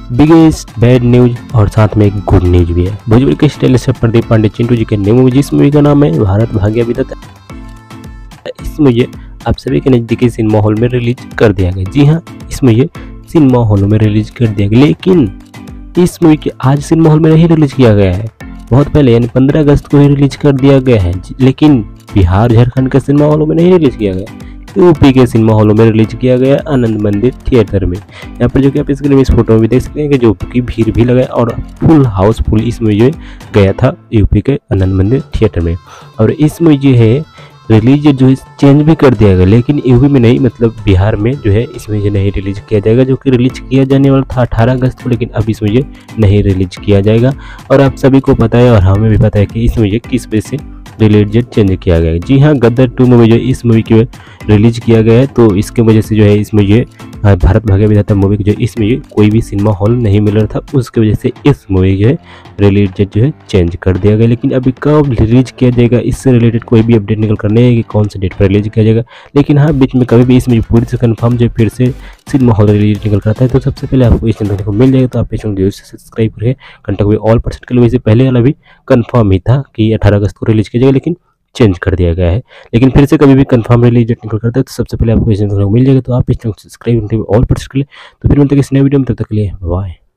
Biggest bad news और साथ में एक गुड न्यूज भी है। भोजपुरी के स्टाइलिश प्रदीप पांडे चिंटू जी के न्यू मूवी, जिस मूवी का नाम है भारत भाग्य विधाता। इस मूवी आप सभी के नज़दीकी सिनेमा हॉल में रिलीज कर दिया गया। जी हाँ, इस मूवी सिनेमा हॉलों में रिलीज कर दिया गया, लेकिन इस मूवी के आज सिनेमा हॉल में नहीं रिलीज किया गया है। बहुत पहले यानी 15 अगस्त को ही रिलीज कर दिया गया है, लेकिन बिहार झारखंड के सिनेमा हॉलों में नहीं रिलीज किया गया, यूपी के सिनेमा हॉलों में रिलीज किया गया आनंद मंदिर थिएटर में। यहाँ पर जो कि आप स्क्रीन में इस फोटो में भी देख सकते हैं कि जो कि भीड़ भी लगा और फुल हाउसफुल इस मूवी जो गया था यूपी के आनंद मंदिर थिएटर में। और इस मूवी जो है रिलीज जो है चेंज भी कर दिया गया, लेकिन यूपी में नहीं, मतलब बिहार में जो है इसमें जो नहीं रिलीज किया जाएगा, जो कि रिलीज किया जाने वाला था 18 अगस्त को, लेकिन अब इसमें ये नहीं रिलीज किया जाएगा। और आप सभी को पता है और हमें भी पता है कि इसमें ये किस वजह से रिलीज डेट चेंज किया गया है। जी हाँ, गदर 2 मूवी जो इस मूवी के रिलीज किया गया है, तो इसके वजह से जो है इसमें ये भारत भाग्य विधाता मूवी जो इसमें ये कोई भी सिनेमा हॉल नहीं मिल रहा था, उसकी वजह से इस मूवी जो है रिलीज डेट जो है चेंज कर दिया गया। लेकिन अभी कब रिलीज किया जाएगा इससे रिलेटेड कोई भी अपडेट निकल कर नहीं है कि कौन से डेट पर रिलीज किया जाएगा। लेकिन हाँ, बीच में कभी भी इसमें पूरी से कन्फर्म जो फिर से सिनेमा हॉल रिलीज निकल करता है, तो सबसे पहले आपको इस चैनल को मिल जाएगा। तो आप इस चैनल को सब्सक्राइब करके घंटा को ऑल परसेंट के लिए, वैसे पहले वाला भी कन्फर्म ही था कि 18 अगस्त को रिलीज किया जाएगा, लेकिन चेंज कर दिया गया है। लेकिन फिर से कभी भी कंफर्म रिलीज डेट निकल करता है, तो सबसे पहले आपको इस चैनल को मिल जाएगा। तो आप इस चैनल को सब्सक्राइब करके ऑल पर कर ले। तो फिर मिलते हैं इस नए वीडियो में, तब तक के लिए बाय।